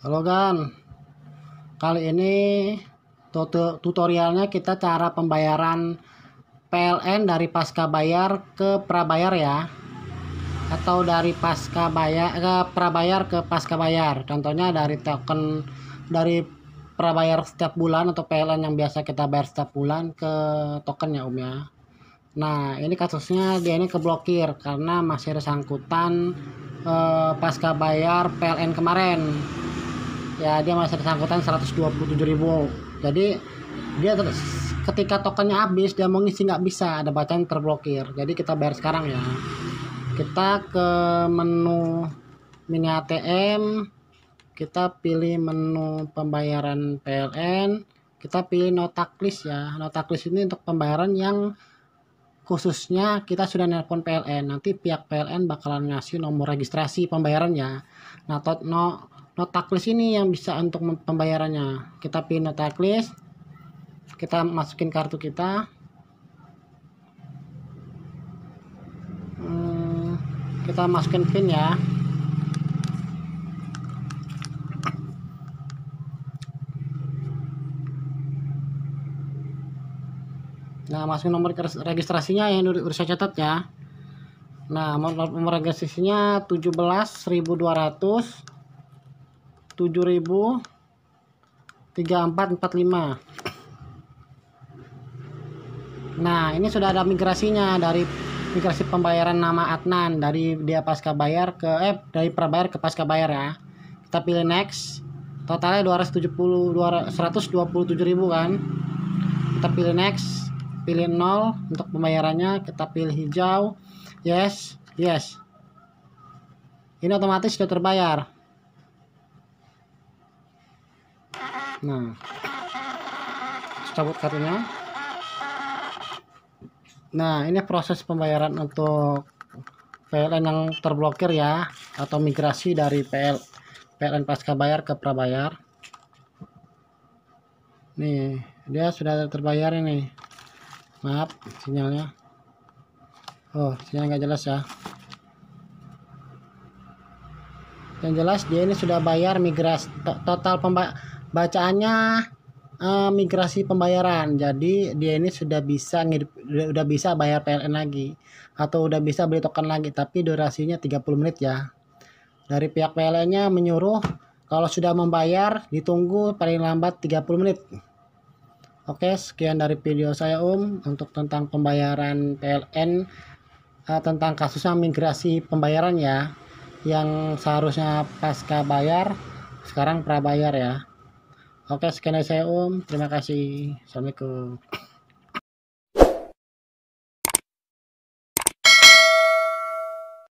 Halo Gan, kali ini tutorialnya kita cara pembayaran PLN dari pasca bayar ke prabayar ya, atau dari pasca bayar ke prabayar ke pasca bayar. Contohnya dari token dari prabayar setiap bulan atau PLN yang biasa kita bayar setiap bulan ke token ya ya. Nah ini kasusnya dia ini keblokir karena masih ada sangkutan pasca bayar PLN kemarin ya, dia masih bersangkutan 127.000. Jadi dia ketika tokennya habis dia mau ngisi nggak bisa, ada bacaan terblokir. Jadi kita bayar sekarang ya, kita ke menu mini ATM, kita pilih menu pembayaran PLN, kita pilih notaklist ya. Notaklist ini untuk pembayaran yang khususnya kita sudah nelpon PLN, nanti pihak PLN bakalan ngasih nomor registrasi pembayarannya. Nah notaklist ini yang bisa untuk pembayarannya. Kita pilih notaklist, kita masukin kartu kita, kita masukin PIN ya. Nah masukin nomor registrasinya yang udah saya catat ya. Nah nomor registrasinya 17.200 7.3445. Nah ini sudah ada migrasinya, dari migrasi pembayaran nama Adnan dari dia pasca bayar ke dari prabayar ke pasca bayar ya. Kita pilih next, totalnya 127.000 kan. Kita pilih next, pilih 0 untuk pembayarannya, kita pilih hijau, yes. Ini otomatis sudah terbayar. Nah cabut kartunya. Nah ini proses pembayaran untuk PLN yang terblokir ya, atau migrasi dari PLN pasca bayar ke prabayar. Nih dia sudah terbayar ini. Maaf sinyalnya, sinyal nggak jelas ya. Yang jelas dia ini sudah bayar migrasi, total bacaannya migrasi pembayaran. Jadi dia ini sudah bisa bayar PLN lagi, atau udah bisa beli token lagi, tapi durasinya 30 menit ya. Dari pihak PLN-nya menyuruh kalau sudah membayar ditunggu paling lambat 30 menit. Oke, sekian dari video saya untuk tentang pembayaran PLN, tentang kasusnya migrasi pembayaran ya, yang seharusnya pasca bayar sekarang prabayar ya. Oke, sekian dari saya terima kasih. Assalamualaikum.